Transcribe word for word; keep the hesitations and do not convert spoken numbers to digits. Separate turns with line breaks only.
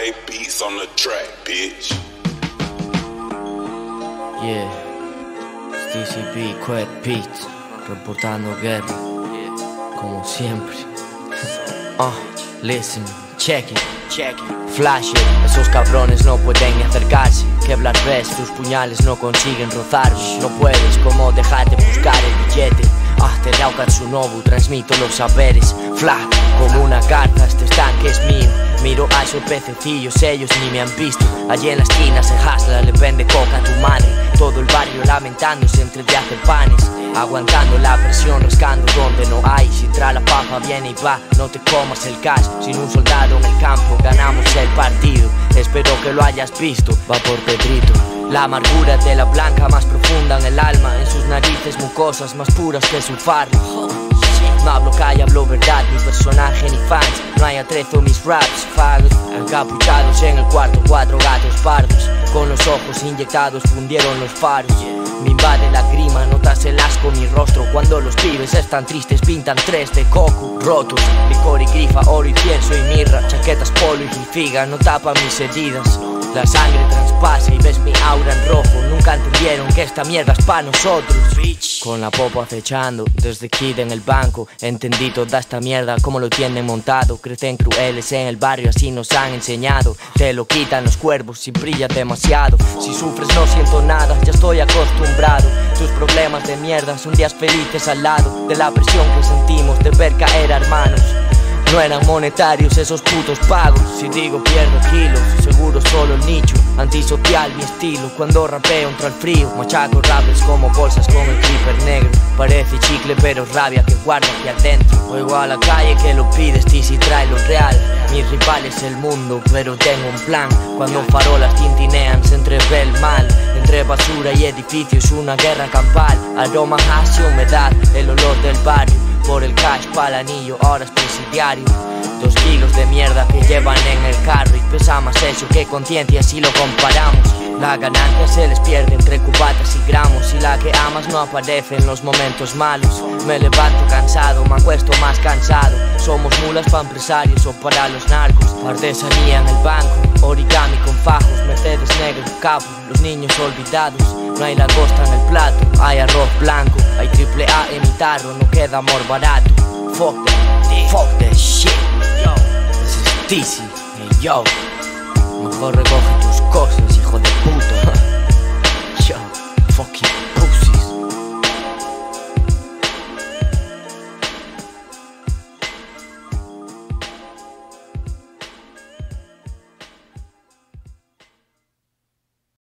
Quet Beats on the track, bitch.
Yeah, T C B, Quet Beats, reportando guerra, como siempre. Ah, uh, listen, check it, check it. Flasher, esos cabrones no pueden ni acercarse. Kevlar ves, tus puñales no consiguen rozar. No puedes como dejar de buscar el billete. Ah, te Rao Katsunobu, transmito los saberes. Fla, como una carta, este estanque es mío. Miro a esos pececillos, ellos ni me han visto. Allí en la esquina se hasla, le vende coca a tu madre. Todo el barrio lamentándose entre de hacer panes. Aguantando la presión, rascando donde no hay. Si trae la papa viene y va, no te comas el cash. Sin un soldado en el campo, ganamos el partido. Espero que lo hayas visto, va por Pedrito. La amargura de la blanca más profunda en el alma. En sus narices mucosas más puras que su farlo. No hablo calle, hablo verdad, ni personaje ni fans. No hay atrezo mis raps, fagos encapuchados en el cuarto, cuatro gatos pardos. Con los ojos inyectados fundieron los faros. Me invade la grima, notas el asco en mi rostro. Cuando los pibes están tristes pintan tres de coco rotos. Licor y grifa, oro, incienso y mirra. Chaquetas polo y figa no tapan mis heridas. La sangre traspasa y ves mi aura en rojo. Nunca entendieron que esta mierda es pa' nosotros. Con la popa acechando, desde kid en el banco. Entendí toda esta mierda como lo tienen montado. Crecen crueles en el barrio, así nos han enseñado. Te lo quitan los cuervos si brilla demasiado. Si sufres no siento nada, ya estoy acostumbrado. Tus problemas de mierda son días felices al lado de la presión que sentimos de ver caer a hermanos. No eran monetarios esos putos pagos. Si digo pierdo kilos, seguro solo el nicho. Antisocial mi estilo, cuando rapeo entra el frío. Machaco rappers como bolsas con el clipper negro. Parece chicle pero rabia que guardo aquí adentro. Oigo a la calle que lo pides, T C trae lo real. Mis rivales el mundo, pero tengo un plan. Cuando farolas tintinean se entrevé el mal. Entre basura y edificios una guerra campal. Aroma hacia humedad, el olor del barrio. Por el cash pa'l anillo, ahora es presidiario. Dos kilos de mierda que llevan en el carro. Y pesa más eso que conciencia si lo comparamos. La ganancia se les pierde entre cubatas y gramos. Y la que amas no aparece en los momentos malos. Me levanto cansado, me acuesto más cansado. Somos mulas para empresarios o para los narcos. Artesanía en el banco, origami con fajos. Mercedes negro, capo, los niños olvidados. No hay langosta en el plato, hay arroz blanco. Hay triple A en mi tarro, no queda amor barato. Fuck that, fuck that shit. Yo, this is T C, hey yo. Mejor recoge tus cosas, hijo de puta.